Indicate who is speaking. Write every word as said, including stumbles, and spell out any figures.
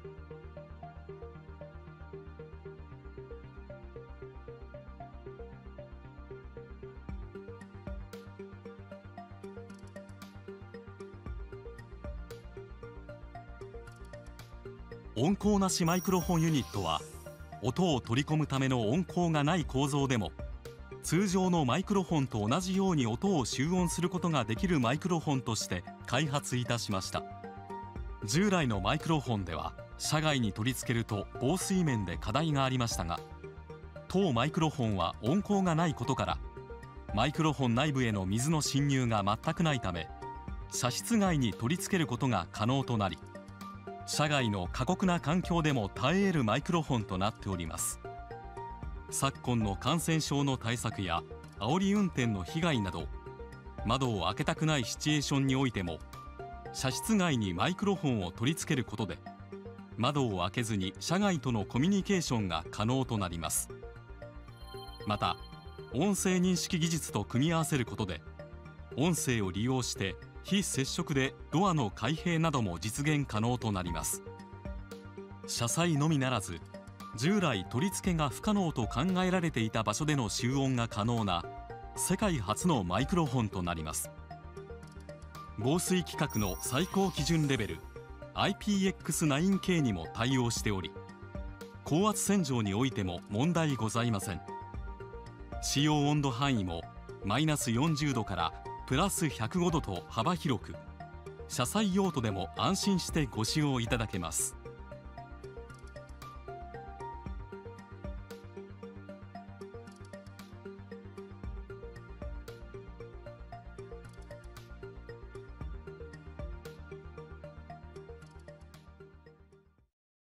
Speaker 1: 音効なしマイクロフォンユニットは、音を取り込むための音効がない構造でも通常のマイクロフォンと同じように音を集音することができるマイクロフォンとして開発いたしました。従来のマイクロフォンでは車外に取り付けると防水面で課題がありましたが、当マイクロフォンは音効がないことからマイクロフォン内部への水の侵入が全くないため、車室外に取り付けることが可能となり、車外の過酷な環境でも耐え得るマイクロフォンとなっております。昨今の感染症の対策や煽り運転の被害など、窓を開けたくないシチュエーションにおいても車室外にマイクロフォンを取り付けることで、窓を開けずに車外とのコミュニケーションが可能となります。また音声認識技術と組み合わせることで、音声を利用して非接触でドアの開閉なども実現可能となります。車載のみならず、従来取り付けが不可能と考えられていた場所での集音が可能な世界初のマイクロフォンとなります。防水規格の最高基準レベル アイピーエックスナインケー にも対応しており、高圧洗浄においても問題ございません。使用温度範囲もマイナスよんじゅうどからプラスひゃくごどと幅広く、車載用途でも安心してご使用いただけます。